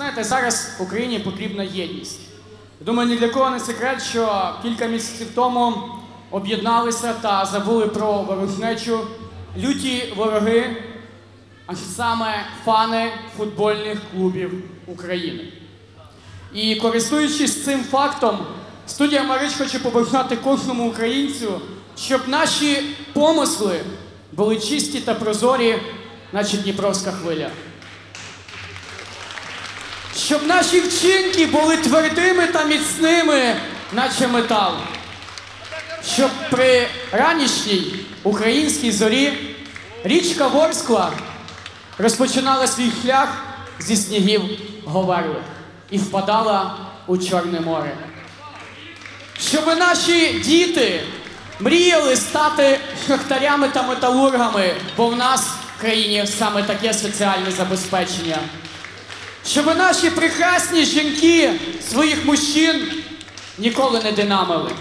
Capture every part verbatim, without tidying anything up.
Знаєте, зараз Україні потрібна єдність. Думаю, ні для кого не секрет, що кілька місяців тому об'єдналися та забули про ворожнечу люті вороги, а саме фани футбольних клубів України. І користуючись цим фактом, студія Марич хоче побажати кожному українцю, щоб наші помисли були чисті та прозорі, наче Дніпровська хвиля. Щоб наші вчинки були твердими та міцними, наче метал. Щоб при ранішній українській зорі річка Ворскла розпочинала свій шлях зі снігів Говерлих і впадала у Чорне море. Щоб наші діти мріяли стати шахтарями та металургами, бо в нас в країні саме таке соціальне забезпечення. Щоб наші прекрасні жінки своїх мужчин ніколи не динамили.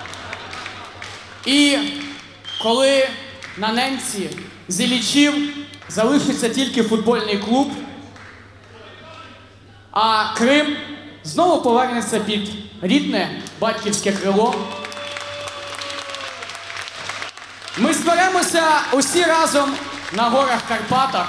І коли на ненці з Іллічів залишиться тільки футбольний клуб, а Крим знову повернеться під рідне батьківське крило, ми зберемося усі разом на горах Карпатах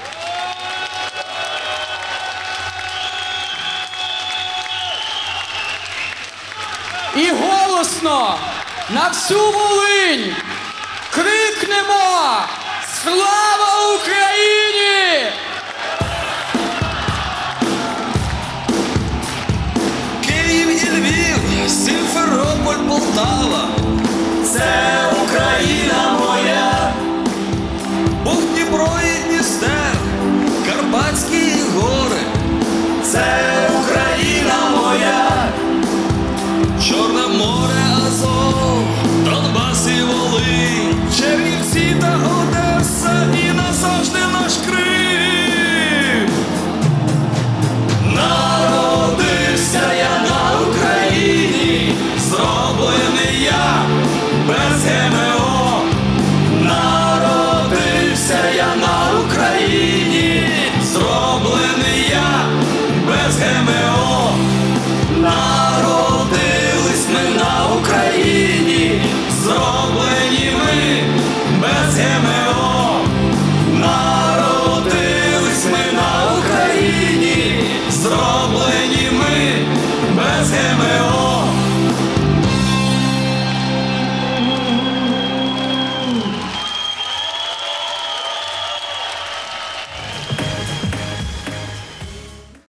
і голосно на всю Волинь крикнемо «Слава Україні!» Київ і Львів, Сімферополь, Полтава — це Україна моя. Буг, Дніпро і Дністер, Карпатські гори — це Україна моя. Чорне море, Азов, Донбас і Волинь, Чернівці та Одеса і назавжди наш Крим.